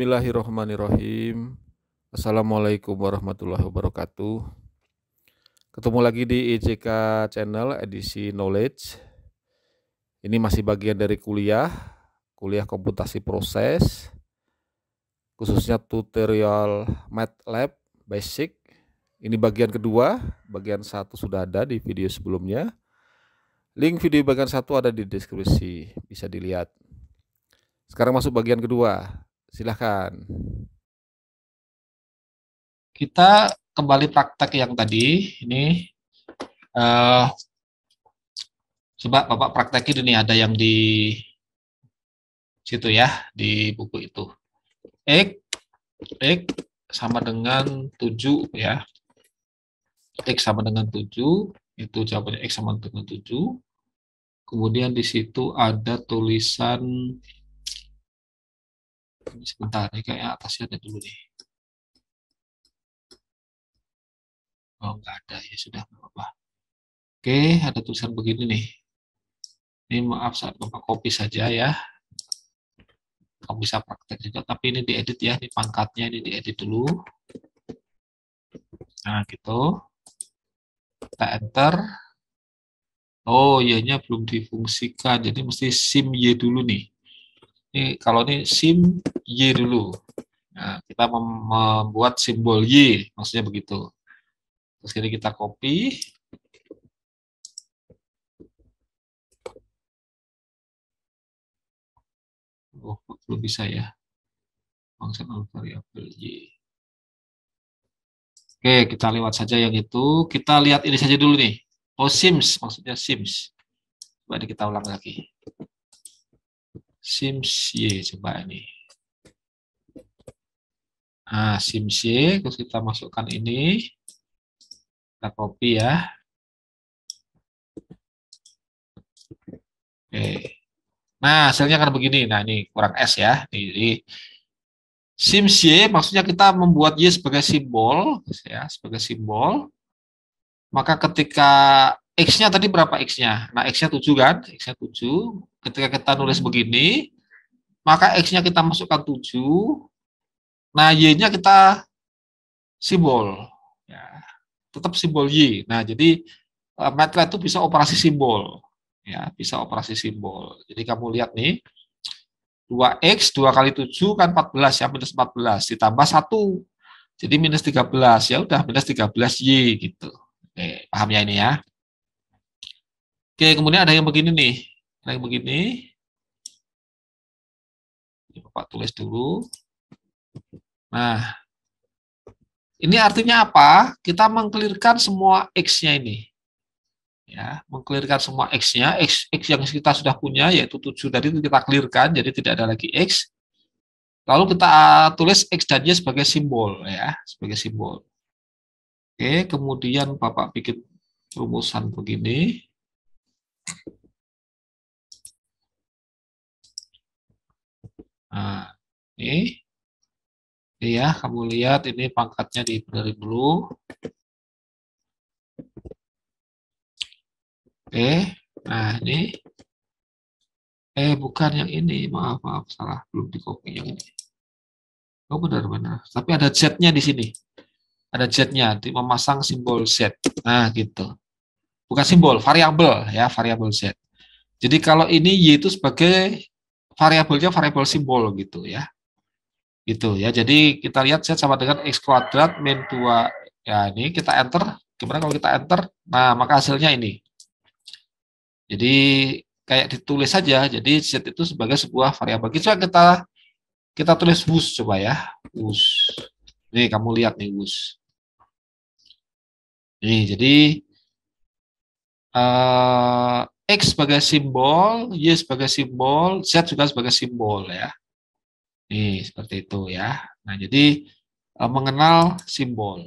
Bismillahirrahmanirrahim. Assalamualaikum warahmatullahi wabarakatuh. Ketemu lagi di IJK Channel edisi Knowledge. Ini masih bagian dari kuliah komputasi proses, khususnya tutorial MATLAB Basic. Ini bagian kedua, bagian 1 sudah ada di video sebelumnya. Link video bagian 1 ada di deskripsi, bisa dilihat. Sekarang masuk bagian kedua. Silahkan. Kita kembali praktek yang tadi. Ini coba Bapak praktekin ini, ada yang di situ ya, di buku itu. X sama dengan 7 ya. X sama dengan 7, itu jawabannya X sama dengan 7. Kemudian di situ ada tulisan, sebentar, ini kayak atasnya ada dulu nih. Oh, nggak ada, ya sudah, nggak apa-apa. Oke, ada tulisan begini nih. Ini maaf, saat Bapak copy saja ya. Kamu bisa praktek juga, tapi ini diedit ya, ini pangkatnya ini diedit dulu. Nah, gitu. Kita enter. Oh, Y-nya belum difungsikan, jadi mesti sim Y dulu nih. Ini kalau ini sim Y dulu. Nah, kita membuat simbol Y, maksudnya begitu. Terus ini kita copy. Oh, belum bisa ya. Function variabel Y. Oke, kita lewat saja yang itu. Kita lihat ini saja dulu nih. Oh, Sims, maksudnya Sims. Coba kita ulang lagi. Sims Y, coba ini. Nah, Sims Y, terus kita masukkan ini. Kita copy ya. Oke. Nah, hasilnya kan begini. Nah, ini kurang S ya. Jadi, Sims Y, maksudnya kita membuat Y sebagai simbol. Ya, sebagai simbol. Maka ketika X-nya tadi berapa X-nya? Nah, X-nya 7 kan? X-nya 7. Ketika kita nulis begini, maka X-nya kita masukkan 7. Nah, Y-nya kita simbol. Ya, tetap simbol Y. Nah, jadi MATLAB itu bisa operasi simbol. Ya, bisa operasi simbol. Jadi kamu lihat nih, 2X, 2 kali 7 kan 14 ya, minus 14. Ditambah 1. Jadi minus 13. Ya udah, minus 13Y gitu. Oke, paham ya ini ya? Oke, kemudian ada yang begini nih. Ada yang begini. Ini Bapak tulis dulu. Nah, ini artinya apa? Kita mengklirkan semua X-nya ini. Ya, mengklirkan semua X-nya. X yang kita sudah punya, yaitu 7 tadi itu kita klirkan, jadi tidak ada lagi X. Lalu kita tulis X dan Y sebagai simbol. Ya, sebagai simbol. Oke, kemudian Bapak bikin rumusan begini. Nah, ini ya, kamu lihat ini pangkatnya dibenerin dulu. Oke, nah ini. Bukan yang ini, maaf, salah, belum di copy yang ini. Oh, benar-benar. Tapi ada Z-nya di sini. Ada Z-nya, memasang simbol Z. Nah, gitu. Bukan simbol, variabel ya, variabel Z. Jadi kalau ini Y itu sebagai variabelnya variabel simbol gitu ya. Gitu ya. Jadi kita lihat Z sama dengan X kuadrat min 2. Ya, ini kita enter. Gimana kalau kita enter? Nah, maka hasilnya ini. Jadi kayak ditulis saja. Jadi Z itu sebagai sebuah variabel. Kita tulis wus coba ya. Wus. Nih kamu lihat nih wus. Nih jadi X sebagai simbol, Y sebagai simbol, Z juga sebagai simbol ya. Nih seperti itu ya. Nah jadi mengenal simbol.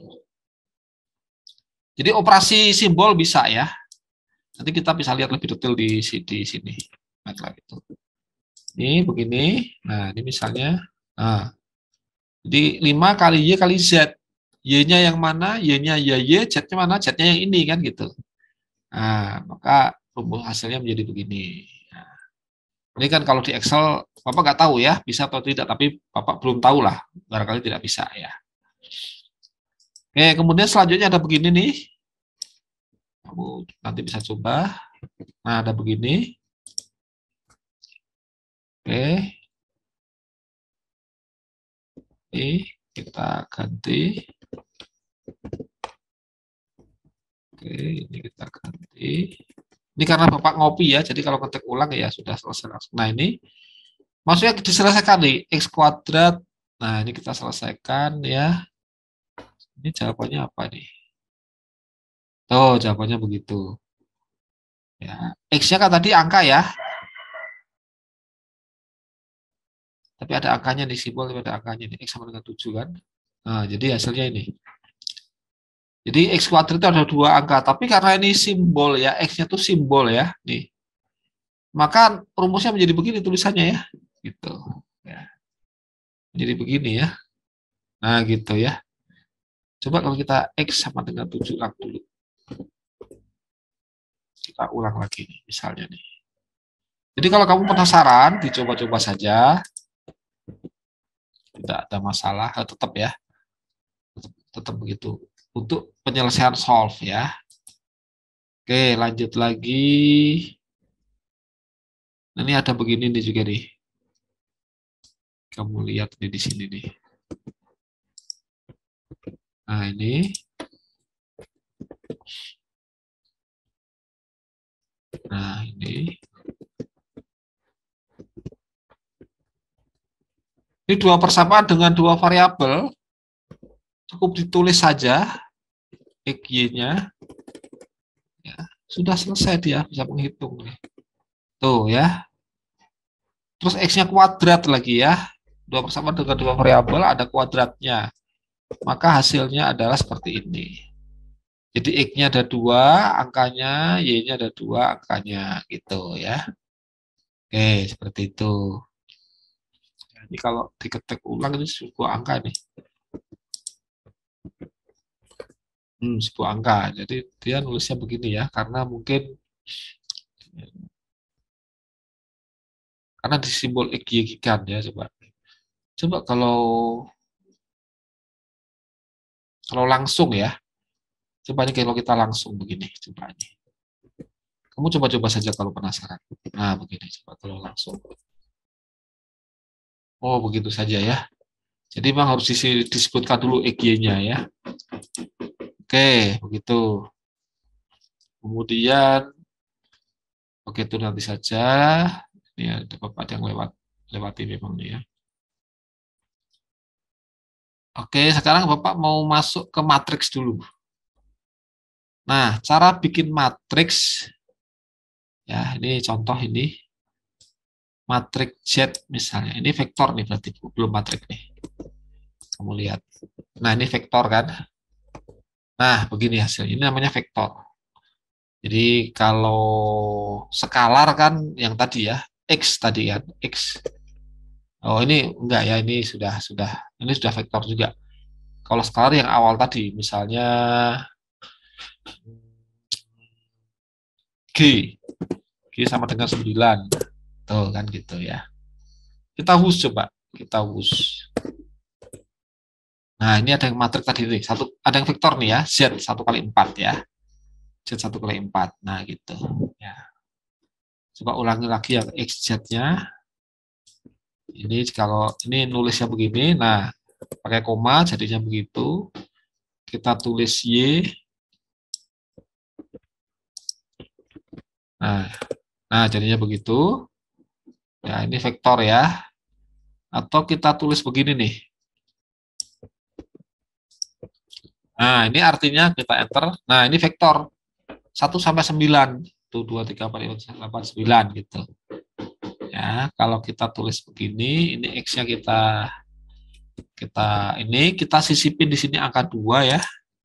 Jadi operasi simbol bisa ya. Nanti kita bisa lihat lebih detail di sini. MATLAB itu. Ini begini. Nah ini misalnya. Nah, jadi 5 kali Y kali Z. Y-nya yang mana? Y-nya Y, Z-nya mana? Z-nya yang ini kan gitu. Nah, maka rumus hasilnya menjadi begini. Nah, Ini kan kalau di Excel, Bapak nggak tahu ya, bisa atau tidak, tapi Bapak belum tahu lah, barangkali tidak bisa ya. Oke, kemudian selanjutnya ada begini nih. Kamu nanti bisa coba. Nah, ada begini. Oke, ini kita ganti. Oke, ini kita ganti. Ini karena Bapak ngopi ya, jadi kalau ketik ulang ya sudah selesai langsung. Nah, ini maksudnya diselesaikan nih, X kuadrat. Nah, ini kita selesaikan ya. Ini jawabannya apa nih? Tuh, jawabannya begitu. Ya, X-nya kan tadi angka ya, tapi ada angkanya di simbol, tapi ada angkanya nih, X sama dengan 7 kan. Nah, jadi hasilnya ini. Jadi X kuadrat itu ada 2 angka, tapi karena ini simbol ya, X-nya itu simbol ya, nih. Maka rumusnya menjadi begini tulisannya ya, gitu. Ya, menjadi begini ya. Nah, gitu ya. Coba kalau kita X sama dengan 7 dulu. Kita ulang lagi nih, misalnya nih. Jadi kalau kamu penasaran, dicoba-coba saja. Tidak ada masalah, tetap ya. Tetap begitu. Untuk penyelesaian solve ya. Oke, lanjut lagi. Ini ada begini nih juga nih. Kamu lihat nih di sini nih. Nah, ini. Nah, ini. Ini 2 persamaan dengan 2 variabel. Cukup ditulis saja XY-nya. Ya, sudah selesai dia bisa menghitung nih. Tuh ya. Terus X-nya kuadrat lagi ya. 2 persamaan dengan 2 variabel ada kuadratnya. Maka hasilnya adalah seperti ini. Jadi X-nya ada 2 angkanya, Y-nya ada 2 angkanya gitu ya. Oke, seperti itu. Jadi kalau diketik ulang ini sebuah angka nih. Sebuah angka. Jadi dia nulisnya begini ya, karena mungkin karena di simbol X kan ya, coba. Coba kalau langsung ya. Coba ini kalau kita langsung begini, coba ini. Kamu coba-coba saja kalau penasaran. Nah, begini coba kalau langsung. Oh, begitu saja ya. Jadi memang harus disebutkan dulu EG-nya ya. Oke, begitu. Kemudian, oke itu nanti saja. Ini ada Bapak yang lewati memang nih ya. Oke, sekarang Bapak mau masuk ke matriks dulu. Nah, cara bikin matriks, ya ini contoh ini. Matriks Z misalnya. Ini vektor nih berarti, belum matriks nih. Kamu lihat. Nah, ini vektor kan. Nah, begini hasilnya. Ini namanya vektor. Jadi kalau skalar kan yang tadi ya, X tadi kan, X. Oh, ini enggak ya, ini sudah vektor juga. Kalau skalar yang awal tadi, misalnya G, G sama dengan 9. Tuh kan gitu ya. Kita hus coba, kita hus. Nah, ini ada yang matriks tadi nih, ada yang vektor nih ya, Z 1 kali 4 ya. Z 1 kali 4. Nah, gitu. Ya. Coba ulangi lagi yang XZ-nya. Ini kalau ini nulisnya begini, nah pakai koma jadinya begitu. Kita tulis Y. Nah jadinya begitu. Ya, ini vektor ya. Atau kita tulis begini nih. Nah, ini artinya kita enter. Nah, ini vektor 1 sampai 9. Tuh 2 3 4 5 6 7 8 9 gitu. Ya, kalau kita tulis begini, ini X-nya kita sisipin di sini angka 2 ya.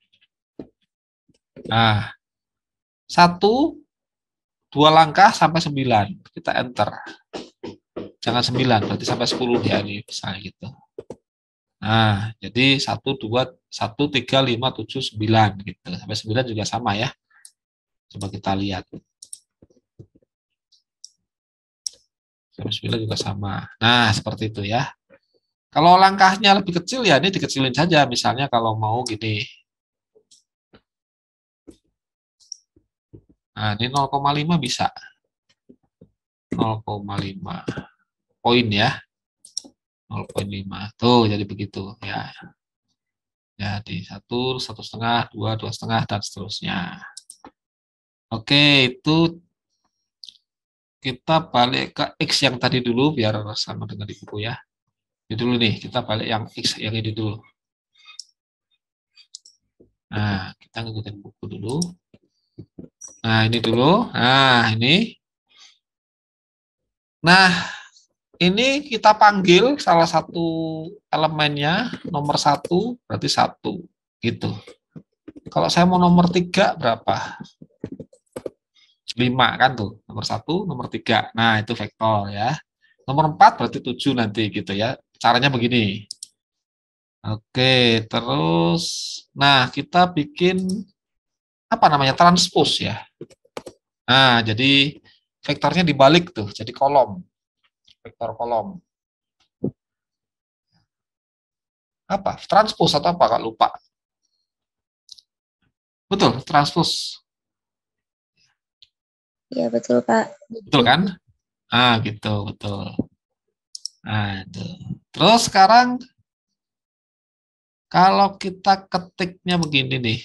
Nah, 1 2 langkah sampai 9. Kita enter. Jangan 9, berarti sampai 10 ya ini misalnya gitu. Nah, jadi 1 2 1 3 5 7 9 gitu. Sampai 9 juga sama ya. Coba kita lihat. Sampai 9 juga sama. Nah, seperti itu ya. Kalau langkahnya lebih kecil ya ini dikecilin saja. Misalnya kalau mau gini. Nah, ini 0,5 bisa. 0,5 poin ya. 0,5. Tuh, jadi begitu ya. Jadi 1, 1,5, 2, 2,5, dan seterusnya. Oke, itu kita balik ke X yang tadi dulu, biar sama dengan di buku ya. Ini dulu nih, kita balik yang X yang ini dulu. Nah, kita ngikutin buku dulu. Nah, ini dulu. Nah, ini. Nah, ini kita panggil salah satu elemennya, nomor 1, berarti 1. Gitu. Kalau saya mau nomor 3, berapa? 5 kan tuh. Nomor 1, nomor 3. Nah, itu vektor ya. Nomor 4 berarti 7 nanti gitu ya. Caranya begini. Oke, terus nah kita bikin apa namanya? Transpose ya. Nah, jadi vektornya dibalik tuh, jadi kolom. Vektor kolom. Apa? Transpose atau apa Kak? Lupa. Betul, transpose. Iya betul Pak. Betul kan? Ah, gitu, betul. Nah, itu. Terus sekarang kalau kita ketiknya begini nih.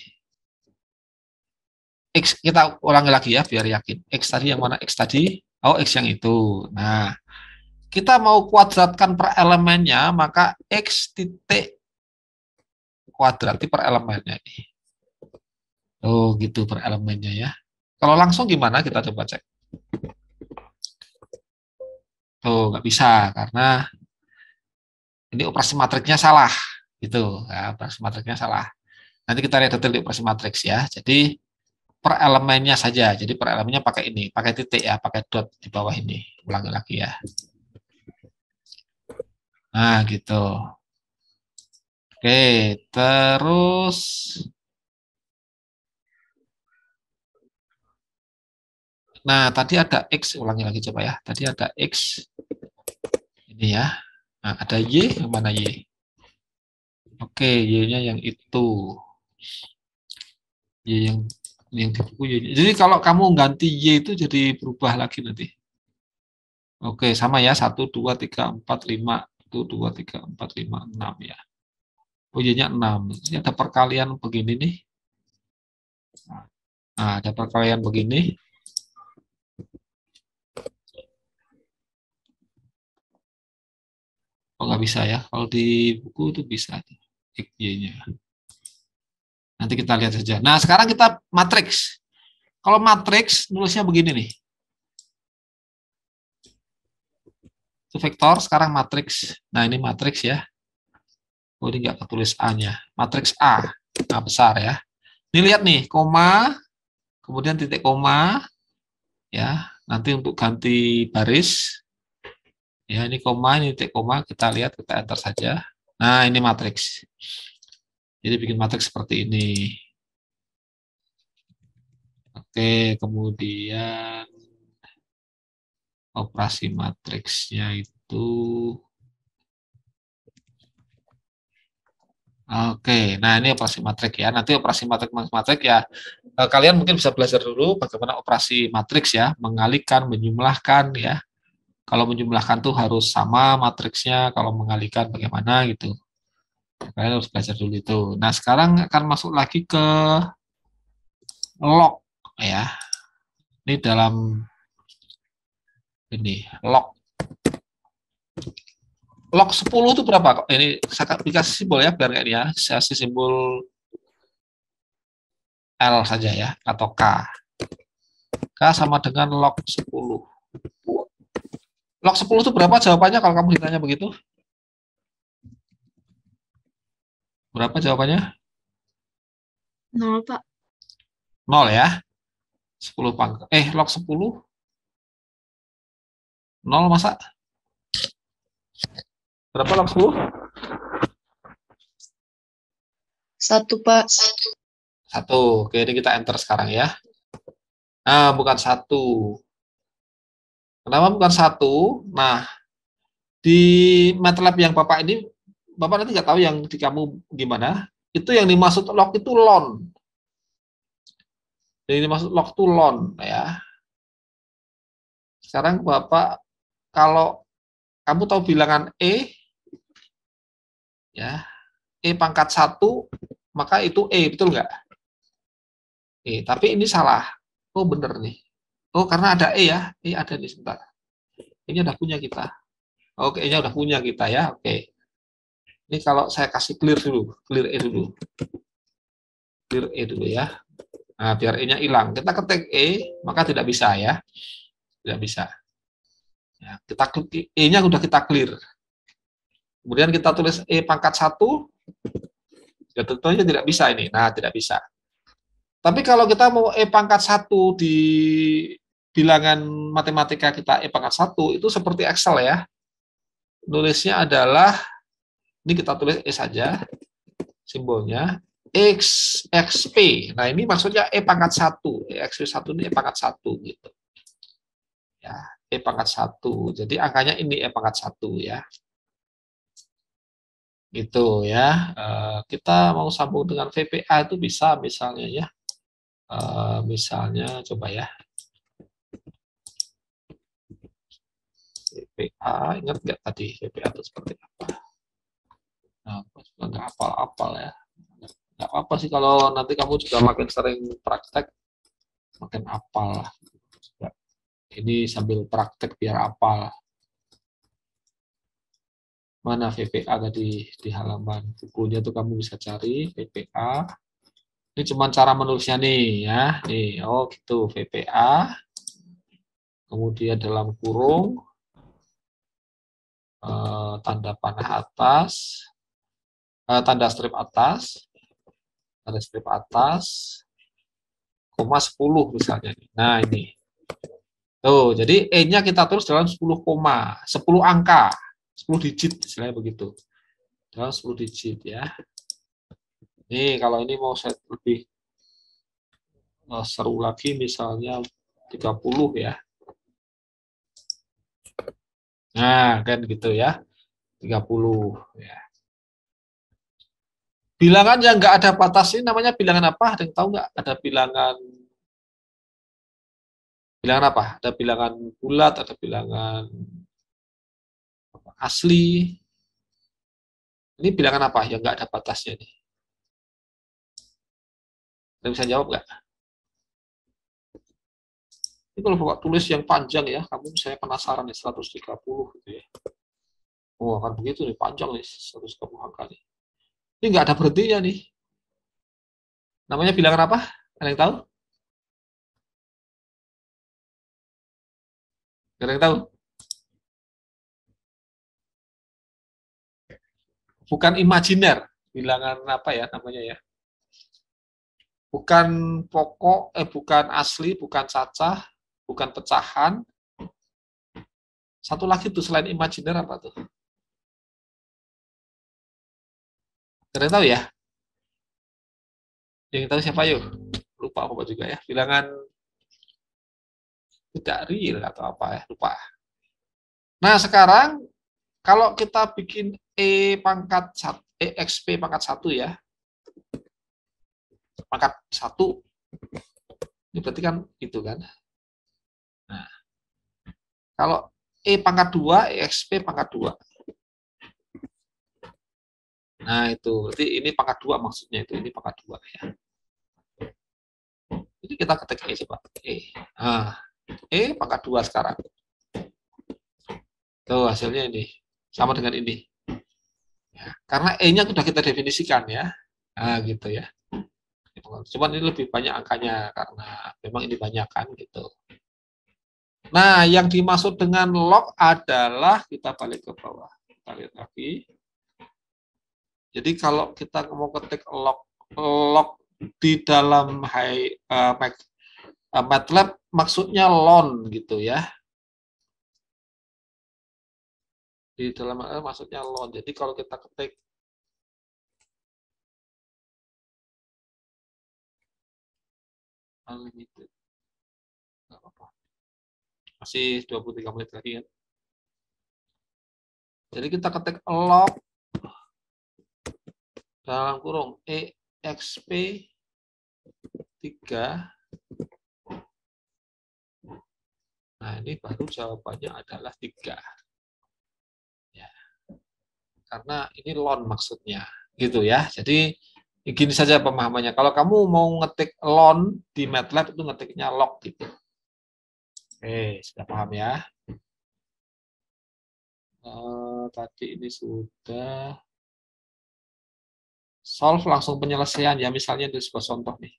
X kita ulangi lagi ya biar yakin. X tadi yang mana? X tadi? Oh, X yang itu. Nah, kita mau kuadratkan per elemennya, maka X titik kuadrat per elemennya ini. Oh, gitu per elemennya ya. Kalau langsung gimana? Kita coba cek. Oh, nggak bisa karena ini operasi matriksnya salah. Gitu, ya, operasi matriksnya salah. Nanti kita lihat detail di operasi matriks ya. Jadi per elemennya saja. Jadi per elemennya pakai ini, pakai titik ya, pakai dot di bawah ini. Ulangi lagi ya. Nah, gitu. Oke, terus nah tadi ada X, ulangi lagi coba ya. Tadi ada X ini ya. Nah, ada Y, yang mana Y? Oke, Y-nya yang itu. Y yang di buku Y. Jadi kalau kamu ganti Y itu jadi berubah lagi nanti. Oke, sama ya. 1, 2, 3, 4, 5. 1, 2, 3, 4, 5, 6 ya. Oh, Y-nya 6. Ini ada perkalian begini nih. Nah, ada perkalian begini. Oh, nggak bisa ya. Kalau di buku itu bisa. Y-nya. Nanti kita lihat saja. Nah, sekarang kita matriks. Kalau matriks, nulisnya begini nih. Itu vektor, sekarang matriks. Nah, ini matriks ya. Oh, ini nggak ketulis A-nya. Matriks A. A besar ya. Ini lihat nih, koma, kemudian titik koma. Ya, nanti untuk ganti baris. Ya, ini koma, ini titik koma. Kita lihat, kita enter saja. Nah, ini matriks. Jadi bikin matriks seperti ini. Oke, kemudian operasi matriksnya itu oke, nah ini operasi matrik ya. Nanti operasi matrik ya, kalian mungkin bisa belajar dulu bagaimana operasi matriks ya, mengalihkan, menjumlahkan ya. Kalau menjumlahkan tuh harus sama matriksnya, kalau mengalihkan bagaimana gitu. Kalian harus belajar dulu itu. Nah sekarang akan masuk lagi ke log ya. Ini dalam ini log. Log 10 itu berapa? Ini saya dikasih simbol ya, biar kayak ini ya. Saya kasih simbol L saja ya, atau K. K sama dengan log 10. Log 10 itu berapa jawabannya kalau kamu ditanya begitu? Berapa jawabannya? 0 Pak. 0 ya. 10 pangkat. Log 10? 0 masa? Berapa log 10? 1 Pak. 1. Oke, ini kita enter sekarang ya. Nah, bukan 1. Kenapa bukan 1? Nah, di MATLAB yang Bapak ini, Bapak nanti nggak tahu yang di kamu gimana. Itu yang dimaksud log itu lon. Yang dimaksud log itu lon ya. Sekarang Bapak, kalau kamu tahu bilangan ya, pangkat 1, maka itu betul nggak? Tapi ini salah. Oh, bener nih. Oh, karena ada ya. Ada nih, sebentar. Ini udah punya kita. Oke, ini udah punya kita ya. Oke. Ini kalau saya kasih clear dulu. Clear dulu. Clear dulu ya. Nah, biar E-nya hilang. Kita ketik maka tidak bisa ya. Tidak bisa. Ya, kita E-nya udah kita clear. Kemudian kita tulis pangkat 1, ya tentunya tidak bisa ini. Nah, tidak bisa. Tapi kalau kita mau pangkat 1 di bilangan matematika kita pangkat 1, itu seperti Excel ya. Nulisnya adalah, ini kita tulis saja, simbolnya, XP. Nah, ini maksudnya pangkat 1. XP1 ini pangkat 1 gitu. Ya, pangkat 1. Jadi angkanya ini pangkat 1 ya. Gitu ya. Kita mau sambung dengan VPA itu bisa misalnya ya. Misalnya coba ya. VPA, ingat nggak tadi VPA itu seperti apa? Nah, nggak hafal-hafal ya. Nggak apa sih kalau nanti kamu juga makin sering praktek, makin hafal. Ini sambil praktek biar hafal. Mana VPA tadi di halaman bukunya tuh kamu bisa cari VPA. Ini cuma cara menulisnya nih ya. Nih, oh gitu VPA. Kemudian dalam kurung tanda panah atas, tanda strip atas, koma 10 misalnya. Nah, ini. Tuh, jadi E-nya kita tulis dalam 10 koma, 10 angka, 10 digit, istilahnya begitu. Dalam 10 digit ya. Nih, kalau ini mau saya lebih seru lagi, misalnya 30 ya. Nah, kan gitu ya. 30 ya. Bilangan yang nggak ada batas ini namanya bilangan apa? Ada yang tahu nggak? Ada bilangan apa? Ada bilangan bulat, ada bilangan asli. Ini bilangan apa yang nggak ada batasnya nih? Anda bisa jawab nggak? Ini kalau Bapak tulis yang panjang ya, kamu saya penasaran nih 130 gitu ya. Oh, akan begitu nih, panjang nih 130 angka nih. Ini nggak ada berhentinya nih. Namanya bilangan apa? Ada yang tahu? Ada yang tahu? Bukan imajiner, bilangan apa ya namanya ya? Bukan pokok, bukan asli, bukan cacah, bukan pecahan. Satu lagi tuh selain imajiner apa tuh? Ada yang tahu ya? Yang tahu siapa yuk? Lupa apa juga ya. Bilangan tidak real atau apa ya? Lupa. Nah, sekarang kalau kita bikin EXP pangkat 1 ya, pangkat 1, ini berarti kan itu kan. Nah, kalau pangkat 2, EXP pangkat 2. Nah, itu berarti ini pangkat 2 maksudnya itu, ini pangkat 2 ya. Jadi kita ketik coba. Nah, pangkat 2 sekarang. Tuh hasilnya ini. Sama dengan ini. Ya, karena E-nya sudah kita definisikan ya. Nah, gitu ya. Cuman ini lebih banyak angkanya karena memang ini banyak kan gitu. Nah, yang dimaksud dengan log adalah, kita balik ke bawah. Kita lihat lagi. Jadi kalau kita mau ketik log di dalam MATLAB maksudnya lon gitu ya. Di dalam MATLAB maksudnya lon. Jadi kalau kita ketik unlimited, nggak apa-apa. Masih 23 menit lagi kan. Jadi kita ketik log dalam kurung exp 3. Nah, ini baru jawabannya adalah 3. Ya. Karena ini lon maksudnya. Gitu ya. Jadi gini saja pemahamannya. Kalau kamu mau ngetik lon di MATLAB itu ngetiknya log gitu. Oke, sudah paham ya. Tadi ini sudah solve langsung penyelesaian ya, misalnya di sebuah contoh nih.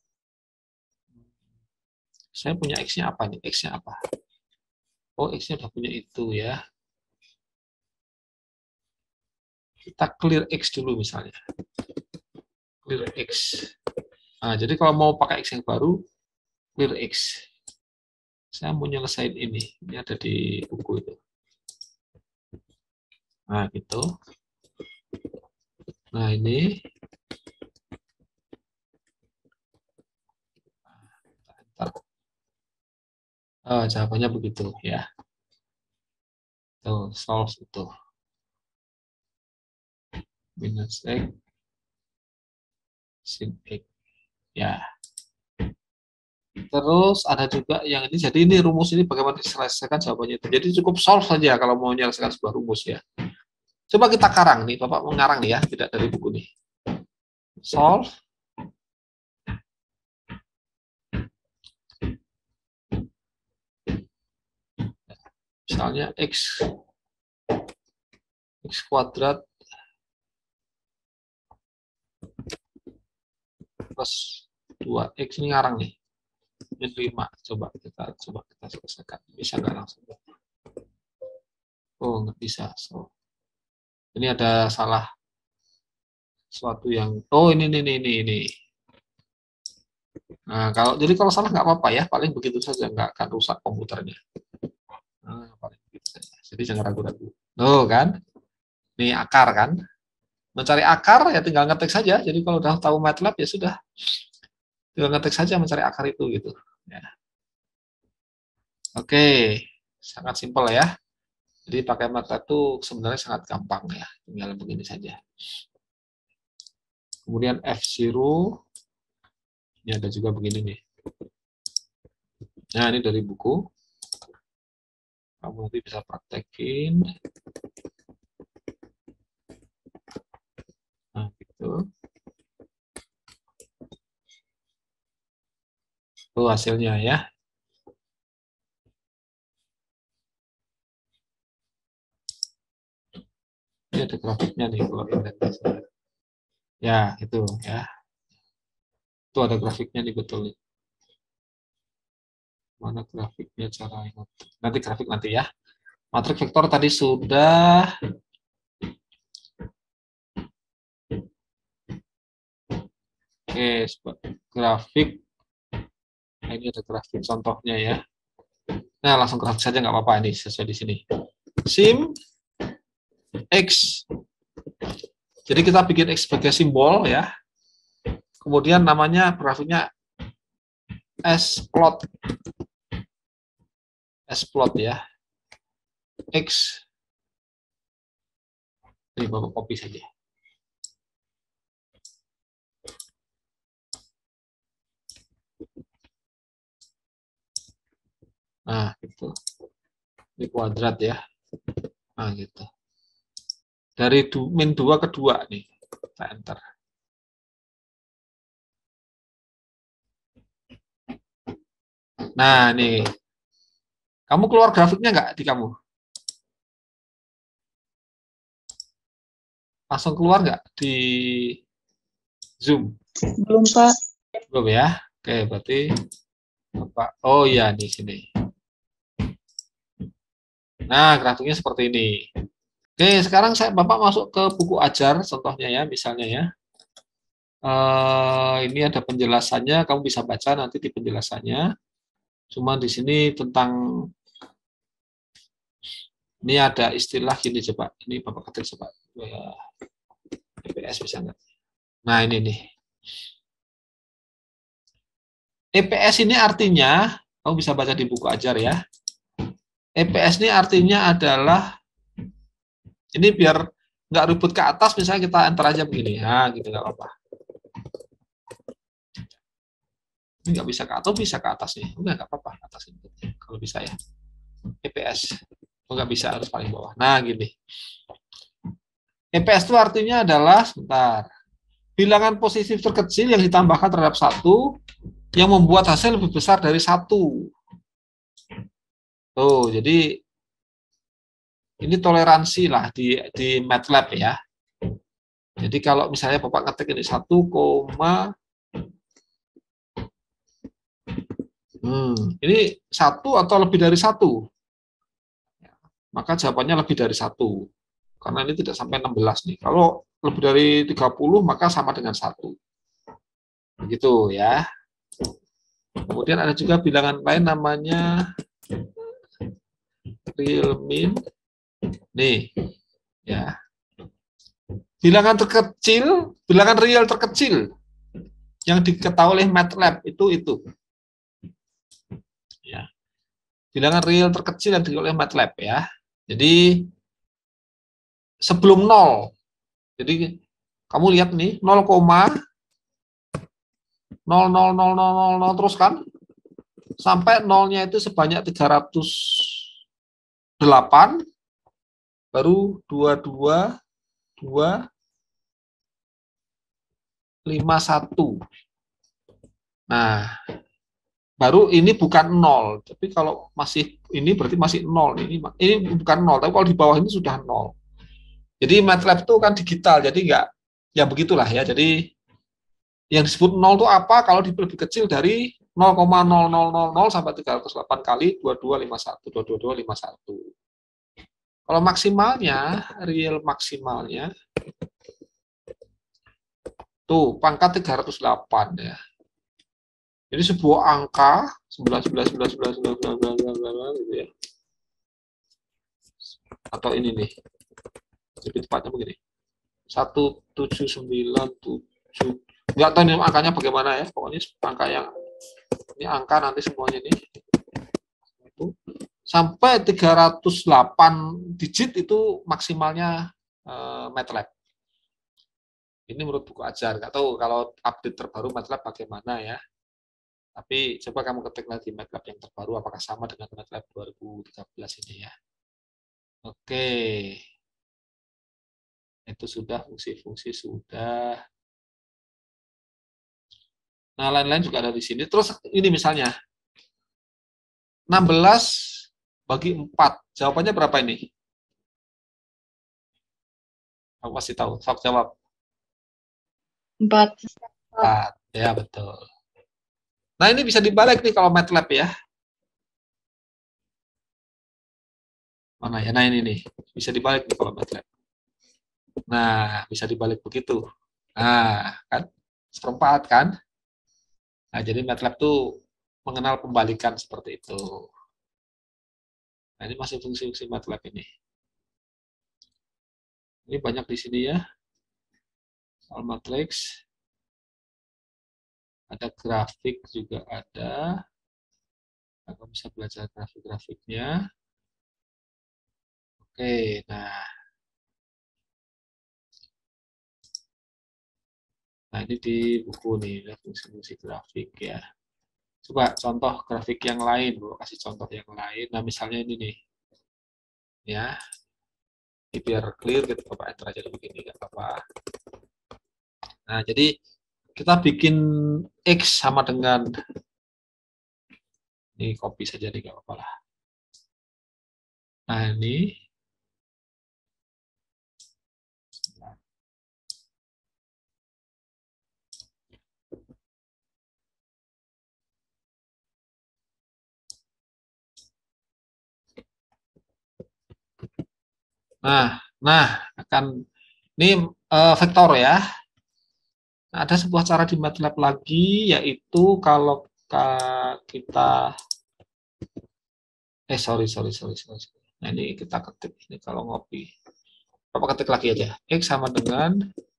Saya punya X-nya apa nih? X-nya apa? Oh, X-nya udah punya itu ya. Kita clear X dulu misalnya. Clear X. Nah, jadi kalau mau pakai X yang baru, clear X. Saya mau nyelesain ini. Ini ada di buku itu. Nah, gitu. Nah, ini. Oh, jawabannya begitu ya. Tuh, solve itu. Minus X. Sin X. Ya. Terus ada juga yang ini, jadi ini rumus ini bagaimana diselesaikan jawabannya itu. Jadi cukup solve saja kalau mau menyelesaikan sebuah rumus ya. Coba kita karang nih, Bapak mengarang nih ya, tidak dari buku nih. Solve. Misalnya X kuadrat plus 2X ini ngarang nih. Min 5. Coba kita selesaikan. Bisa nggak langsung? Oh, nggak bisa. So, ini ada salah suatu yang, oh ini. Nah, kalau salah nggak apa-apa ya, paling begitu saja, nggak akan rusak komputernya. Nah, paling begitu saja. Jadi jangan ragu-ragu. Tuh kan, ini akar kan. Mencari akar ya tinggal ngetik saja. Jadi kalau udah tahu MATLAB ya sudah, tinggal ngetik saja mencari akar itu gitu. Ya. Oke, sangat simpel ya. Jadi pakai MATLAB itu sebenarnya sangat gampang ya, tinggal begini saja. Kemudian F0, ini ada juga begini nih. Nah, ini dari buku. Kamu nanti bisa praktekin. Nah, gitu. Itu hasilnya ya. Ini ada grafiknya nih kalau indeks. Ya, itu ya. Itu ada grafiknya nih betul nih. Mana grafiknya cara ingat. Nanti grafik nanti ya. Matrik vektor tadi sudah. Oke, grafik. Nah, ini ada grafik contohnya ya. Nah, langsung grafik saja nggak apa-apa ini sesuai di sini. Sim X. Jadi kita bikin X sebagai simbol ya. Kemudian namanya grafiknya S-plot. S-plot ya. X. Ini Bapak copy saja. Nah, gitu. Ini kuadrat ya. Nah, gitu. Dari min 2 ke 2 nih. Kita enter. Nah, nih. Kamu keluar grafiknya nggak di kamu? Langsung keluar nggak di Zoom? Belum, Pak. Belum ya? Oke, berarti Bapak. Oh iya, di sini. Nah, grafiknya seperti ini. Oke, sekarang Bapak masuk ke buku ajar, contohnya ya, misalnya ya. Ini ada penjelasannya, kamu bisa baca nanti di penjelasannya. Cuma di sini tentang, ini ada istilah gini coba. Ini Bapak ketik coba. EPS bisa nggak? Nah, ini nih. EPS ini artinya, kamu bisa baca di buku ajar ya. EPS ini artinya adalah, ini biar nggak ribut ke atas, misalnya kita enter aja begini, nah gitu nggak apa-apa. Ini nggak bisa ke atas, bisa ke atas nih, nggak apa-apa atas ini kalau bisa ya. EPS, nggak bisa harus paling bawah. Nah gini, EPS itu artinya adalah, sebentar, bilangan positif terkecil yang ditambahkan terhadap satu yang membuat hasil lebih besar dari satu. Tuh, jadi ini toleransi lah di MATLAB ya. Jadi kalau misalnya Bapak ngetik ini 1, ini 1 atau lebih dari 1, maka jawabannya lebih dari 1. Karena ini tidak sampai 16 nih. Kalau lebih dari 30 maka sama dengan 1. Begitu ya. Kemudian ada juga bilangan lain namanya real min. Nih, ya. Bilangan terkecil, bilangan real terkecil yang diketahui oleh MATLAB itu. Ya. Bilangan real terkecil yang diketahui oleh MATLAB ya. Jadi sebelum 0. Jadi kamu lihat nih 0,00000 terus kan sampai nolnya itu sebanyak 308, baru 22251. Nah, baru ini bukan 0, tapi kalau masih ini berarti masih 0. Ini bukan 0, tapi kalau di bawah ini sudah 0. Jadi MATLAB itu kan digital, jadi enggak, ya begitulah ya. Jadi yang disebut 0 itu apa kalau lebih kecil dari 0,0000 sampai 308 kali 2251. Kalau maksimalnya, real maksimalnya, tuh pangkat 308 ya. Jadi sebuah angka 11 gitu ya. Atau ini nih, lebih tepatnya begini, 1797. Nggak tahu ini angkanya bagaimana ya, pokoknya angka yang ini angka nanti semuanya nih. Sampai 308 digit itu maksimalnya MATLAB. Ini menurut buku ajar, nggak tahu kalau update terbaru MATLAB bagaimana ya. Tapi coba kamu ketik lagi MATLAB yang terbaru, apakah sama dengan MATLAB 2013 ini ya. Oke. Itu sudah, fungsi-fungsi sudah. Nah, lain-lain juga ada di sini. Terus ini misalnya, 16 bagi 4. Jawabannya berapa ini? Aku pasti tahu. Sok jawab. 4. 4. Ya, betul. Nah, ini bisa dibalik nih kalau MATLAB ya. Mana ya? Nah, ini nih. Bisa dibalik nih kalau MATLAB. Nah, bisa dibalik begitu. Nah, kan? 1/4 kan? Nah, jadi MATLAB tuh mengenal pembalikan seperti itu. Nah, ini masih fungsi-fungsi MATLAB ini. Ini banyak di sini ya. Soal matriks. Ada grafik juga ada. Aku bisa belajar grafik-grafiknya. Oke, nah. Nah, ini di buku nih, fungsi-fungsi grafik ya. Coba contoh grafik yang lain, Bu. Kasih contoh yang lain. Nah, misalnya ini nih. Ya. Ini biar clear, kita coba enter aja begini, nggak apa-apa. Nah, jadi kita bikin X sama dengan, ini copy saja nih, nggak apa-apa lah. Nah, ini. Nah, akan ini vektor ya. Nah, ada sebuah cara di MATLAB lagi, yaitu kalau kita, sorry. Nah, ini kita ketik, ini kalau ngopi. Bapak ketik lagi aja, X sama dengan,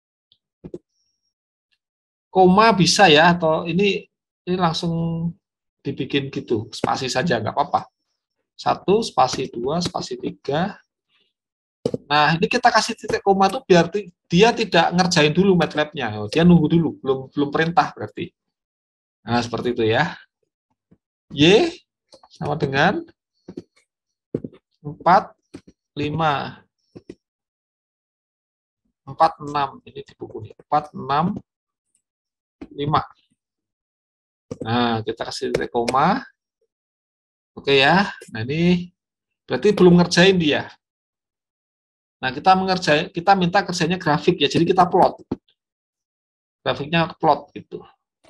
koma bisa ya, atau ini langsung dibikin gitu, spasi saja, nggak apa-apa. 1, spasi 2, spasi 3. Nah, ini kita kasih titik koma tuh biar dia tidak ngerjain dulu MATLAB-nya. Dia nunggu dulu, belum perintah berarti. Nah, seperti itu ya. Y sama dengan 4, 5, 4, 6. Ini di buku nih. 4, 6, 5. Nah, kita kasih titik koma. Oke ya. Nah, ini berarti belum ngerjain dia. Nah, kita minta kerjanya grafik ya. Jadi kita plot. Grafiknya plot gitu.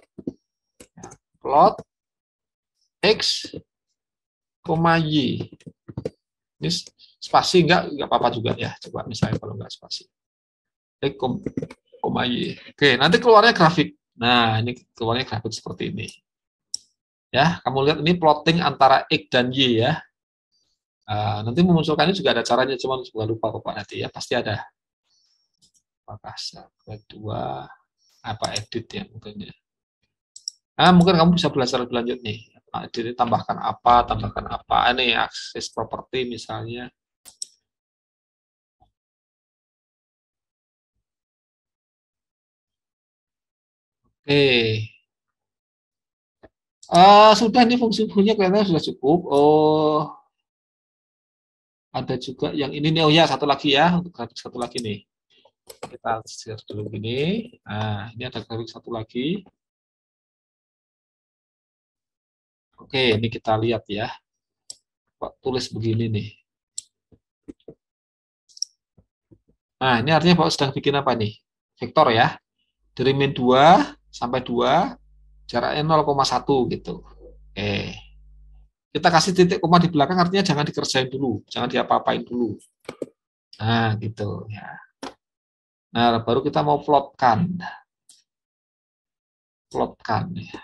Plot X, Y. Ini spasi enggak apa-apa juga ya. Coba misalnya kalau enggak spasi. X, Y. Oke, nanti keluarnya grafik. Nah, ini keluarnya grafik seperti ini. Ya, kamu lihat ini plotting antara X dan Y ya. Nanti memunculkannya juga ada caranya, cuma juga lupa nanti ya, pasti ada. Apakah kedua apa edit ya mungkin ya. Mungkin kamu bisa belajar lebih lanjut nih. Jadi tambahkan apa. Ini akses properti misalnya. Oke. Sudah, ini fungsi-fungsinya kelihatannya sudah cukup. Ada juga yang ini nih. Oh ya, satu lagi ya, untuk grafik satu lagi nih. Kita share dulu gini. Nah, ini ada grafik satu lagi. Oke, ini kita lihat ya. Tulis begini nih. Nah, ini artinya Bapak sedang bikin apa nih? Vektor ya. Dari min 2 sampai 2, jaraknya 0,1 gitu. Oke. Kita kasih titik koma di belakang, artinya jangan dikerjain dulu, jangan diapa-apain dulu. Nah, gitu ya. Nah, baru kita mau plotkan. Plotkan ya.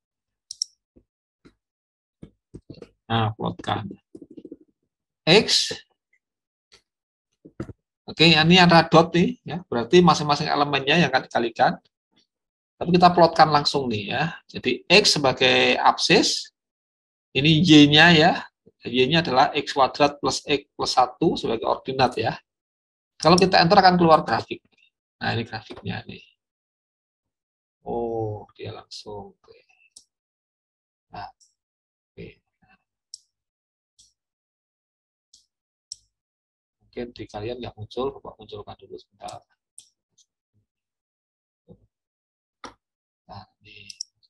Nah, plotkan. X. Oke, ini ada dot nih ya. Berarti masing-masing elemennya yang akan dikalikan. Tapi kita plotkan langsung nih ya. Jadi X sebagai absis. Ini Y-nya ya. Y-nya adalah X kuadrat plus X plus 1 sebagai ordinat ya. Kalau kita enter akan keluar grafik. Nah, ini grafiknya nih. Oh, dia langsung. Oke. Nah, oke. Mungkin di kalian nggak muncul, Bapak munculkan dulu sebentar. Nah, ini.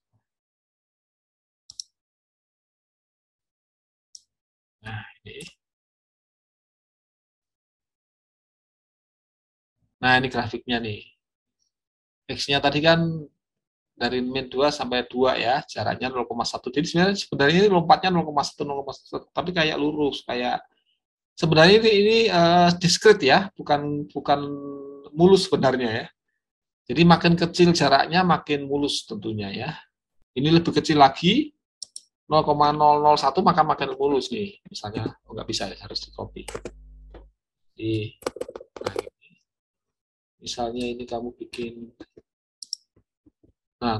Nah, ini. Nah, ini grafiknya nih. X-nya tadi kan dari min 2 sampai 2 ya, jaraknya 0,1. Jadi sebenarnya ini lompatnya 0,1, 0,1, tapi kayak lurus, kayak sebenarnya ini diskrit ya, bukan mulus sebenarnya ya. Jadi makin kecil jaraknya makin mulus tentunya ya. Ini lebih kecil lagi, 0,001 maka makin mulus nih. Misalnya, nggak bisa ya, harus di copy. Nah, misalnya ini kamu bikin, nah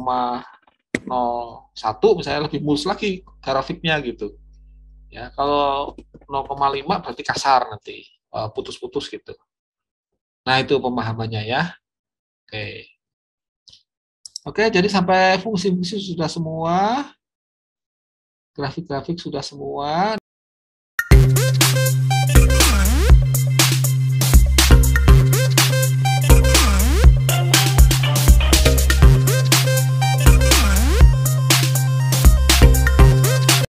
0,01 misalnya lebih mulus lagi grafiknya gitu. Ya, kalau 0,5 berarti kasar nanti, putus-putus gitu. Nah, itu pemahamannya ya. Oke. Oke, jadi sampai fungsi-fungsi sudah semua, grafik-grafik sudah semua.